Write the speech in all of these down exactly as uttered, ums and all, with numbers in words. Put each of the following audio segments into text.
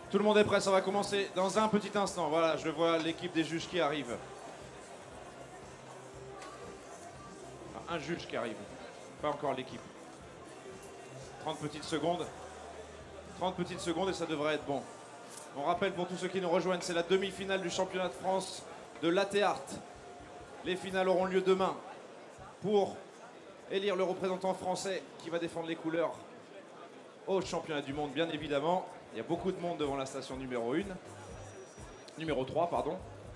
Tout le monde est prêt, ça va commencer dans un petit instant. Voilà, je vois l'équipe des juges qui arrive. Enfin, un juge qui arrive, pas encore l'équipe. trente petites secondes. trente petites secondes et ça devrait être bon. On rappelle pour tous ceux qui nous rejoignent, c'est la demi-finale du championnat de France de latte art. Les finales auront lieu demain pour élire le représentant français qui va défendre les couleurs au championnat du monde, bien évidemment. Il y a beaucoup de monde devant la station numéro un. Numéro trois, pardon.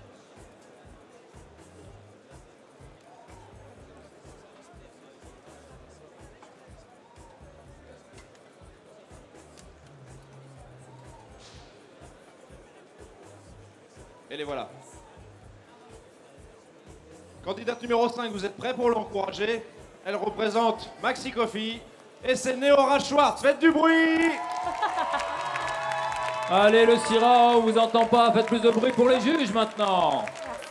Et les voilà. Candidate numéro cinq, vous êtes prêts pour l'encourager? Elle représente Maxi Coffee et c'est Neora Schwartz. Faites du bruit! Allez, le Syrah, on vous entend pas. Faites plus de bruit pour les juges maintenant.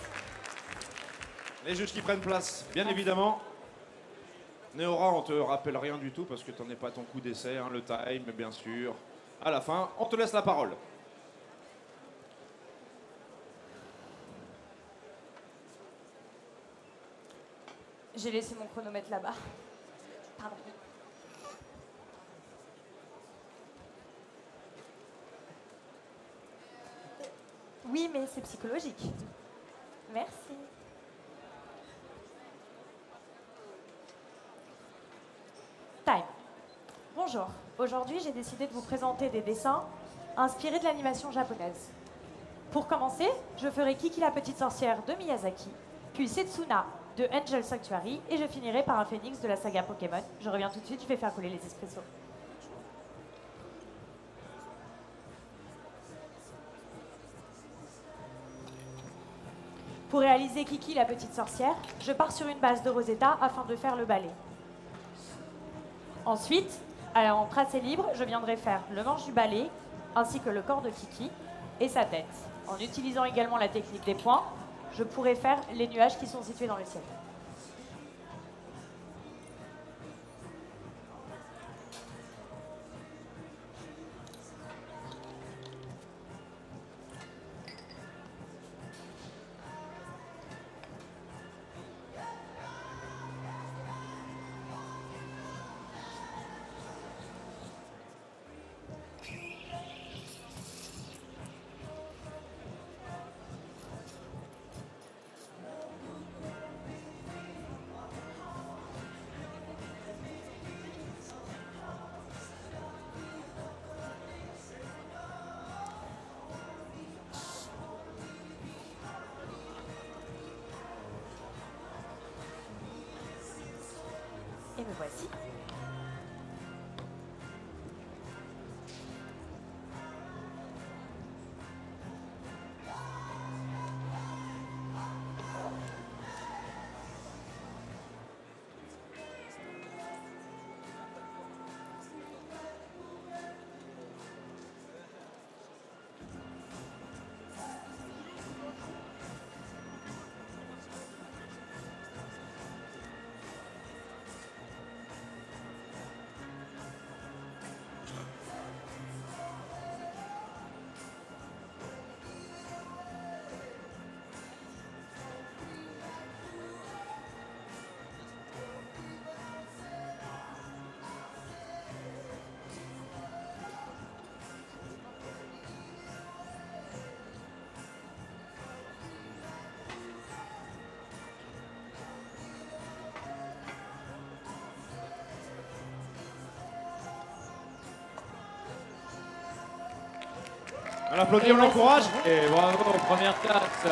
Les juges qui prennent place, bien évidemment. Neora, on te rappelle rien du tout parce que tu n'en es pas ton coup d'essai, hein, le time, bien sûr. À la fin, on te laisse la parole. J'ai laissé mon chronomètre là-bas. Pardon. Oui, mais c'est psychologique. Merci. Time. Bonjour. Aujourd'hui, j'ai décidé de vous présenter des dessins inspirés de l'animation japonaise. Pour commencer, je ferai Kiki la petite sorcière de Miyazaki, puis Setsuna de Angel Sanctuary, et je finirai par un phénix de la saga Pokémon. Je reviens tout de suite, je vais faire couler les espressos. Pour réaliser Kiki la petite sorcière, je pars sur une base de Rosetta afin de faire le balai. Ensuite, en tracé libre, je viendrai faire le manche du balai, ainsi que le corps de Kiki et sa tête. En utilisant également la technique des points, je pourrai faire les nuages qui sont situés dans le ciel. Et me voici. On applaudit, on l'encourage. Et bravo, première taxe.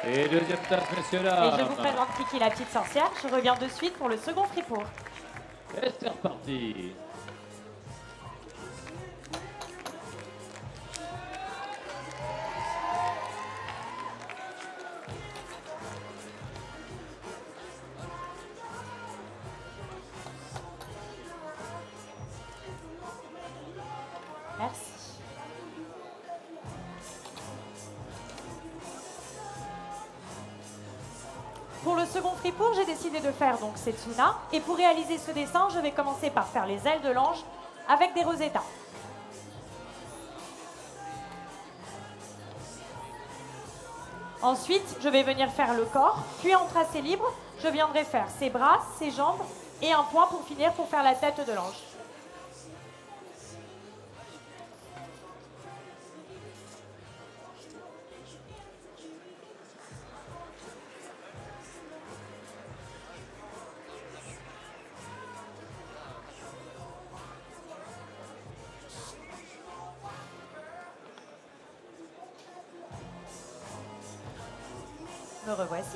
Et deuxième tasse, messieurs, Et dames. je vous présente Kiki la petite sorcière. Je reviens de suite pour le second fripour. Et c'est reparti. Merci. Pour le second fripour, j'ai décidé de faire donc Setsuna. Et pour réaliser ce dessin, je vais commencer par faire les ailes de l'ange avec des Rosetta. Ensuite, je vais venir faire le corps, puis en tracé libre, je viendrai faire ses bras, ses jambes et un point pour finir pour faire la tête de l'ange. Me revoici.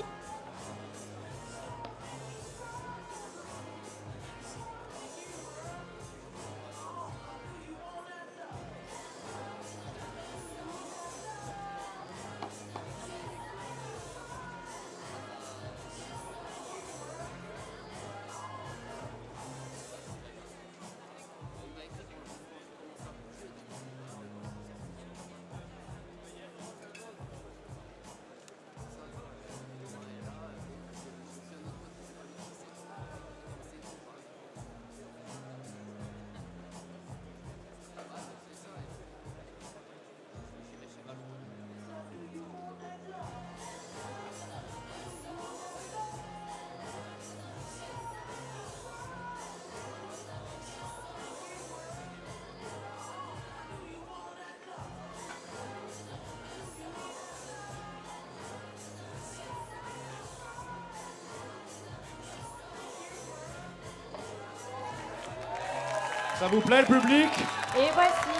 Ça vous plaît, le public? Et voici.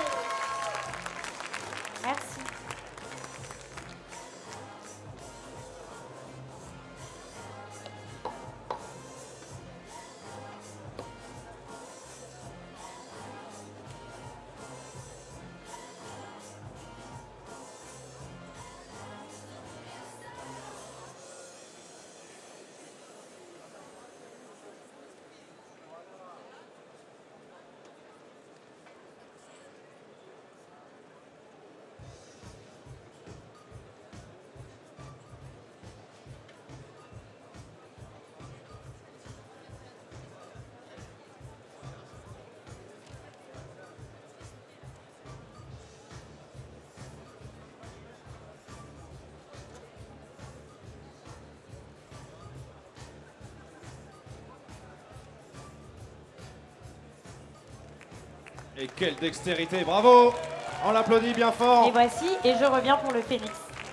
Merci. Et quelle dextérité, bravo! On l'applaudit bien fort. Et voici, et je reviens pour le phénix.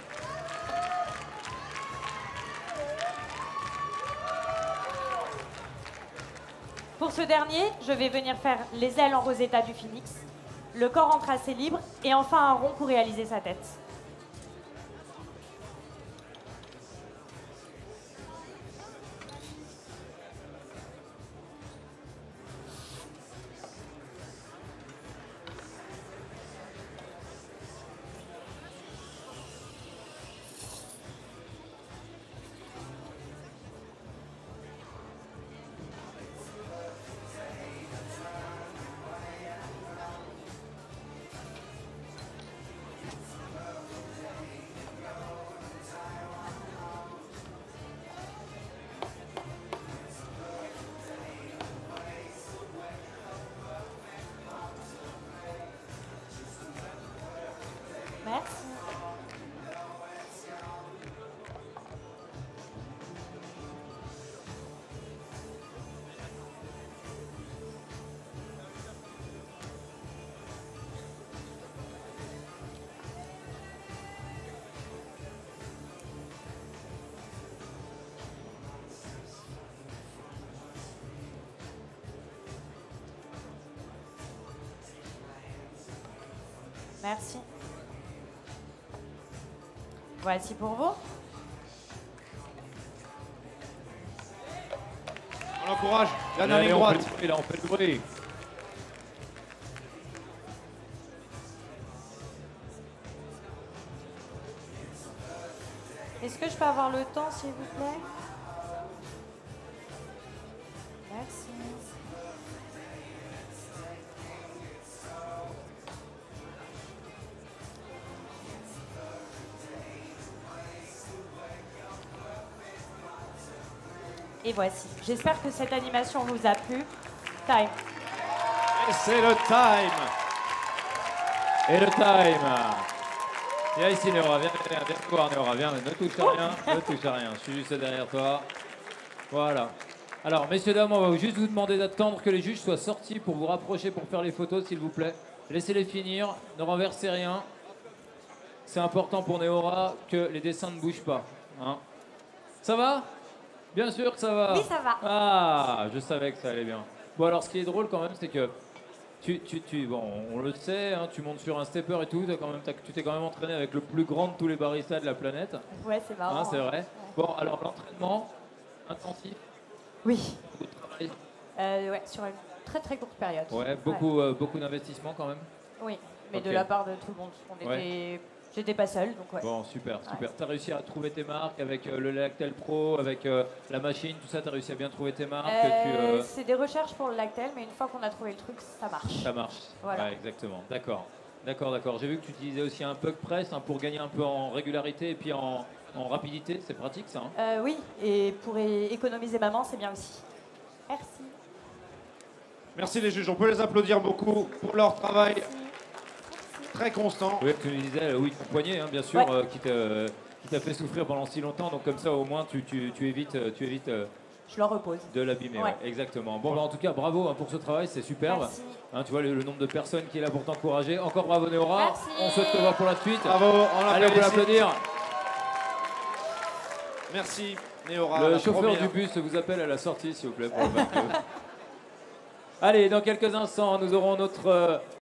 Pour ce dernier, je vais venir faire les ailes en Rosetta du phénix, le corps en tracé libre, et enfin un rond pour réaliser sa tête. Merci. Merci. Voici pour vous. On l'encourage. Dernière Allez, ligne on droite. fait le bruit, là, on fait le bruit. Est-ce que je peux avoir le temps, s'il vous plaît? Merci. Et voici. J'espère que cette animation vous a plu. Time. Et c'est le time. Et le time. Viens ici, Néora, viens, viens, viens te voir, Néora, viens, ne touche à rien, ne touche à rien, je suis juste derrière toi. Voilà. Alors, messieurs, dames, on va juste vous demander d'attendre que les juges soient sortis pour vous rapprocher pour faire les photos, s'il vous plaît. Laissez-les finir, ne renversez rien. C'est important pour Néora que les dessins ne bougent pas. Hein. Ça va? Bien sûr que ça va. Oui, ça va. Ah, je savais que ça allait bien. Bon, alors, ce qui est drôle quand même, c'est que Tu, tu, tu, bon, on le sait, hein, tu montes sur un stepper et tout, t'as quand même, t'as- tu t'es quand même entraîné avec le plus grand de tous les baristas de la planète. Ouais, c'est marrant. Hein, c'est vrai. Ouais. Bon, alors l'entraînement intensif, Oui. beaucoup de travail. Euh, ouais, sur une très très courte période. Ouais, beaucoup, euh, beaucoup d'investissement quand même. Oui, mais Ok. de la part de tout le monde. On Ouais. était... J'étais pas seule, donc ouais. Bon, super, super. Ouais. T'as réussi à trouver tes marques avec euh, le Lactel Pro, avec euh, la machine, tout ça, t'as réussi à bien trouver tes marques. tu, Euh, euh, C'est des recherches pour le Lactel, mais une fois qu'on a trouvé le truc, ça marche. Ça marche. Voilà. Ouais, exactement. D'accord. D'accord, d'accord. J'ai vu que tu utilisais aussi un puck press hein, pour gagner un peu en régularité et puis en, en rapidité. C'est pratique ça. Hein. Euh, oui, et pour é- économiser maman, c'est bien aussi. Merci. Merci les juges. On peut les applaudir beaucoup pour leur travail Merci. très constant. Oui, tu nous disais, euh, oui, ton poignet, hein, bien sûr, Ouais. euh, qui t'a euh, qui t'a fait souffrir pendant si longtemps. Donc comme ça, au moins, tu, tu, tu évites, euh, tu évites euh, Je le repose. de l'abîmer. Ouais. Ouais, exactement. Bon, bah, en tout cas, bravo hein, pour ce travail, c'est superbe. Merci. Hein, tu vois le, le nombre de personnes qui est là pour t'encourager. Encore bravo Néora. Merci. On souhaite te voir pour la suite. Bravo, on Allez, on peut l'applaudit. l'applaudir. Merci Néora. Le la chauffeur première. du bus vous appelle à la sortie, s'il vous plaît. Pour le vingt-deux. Allez, dans quelques instants, nous aurons notre... euh,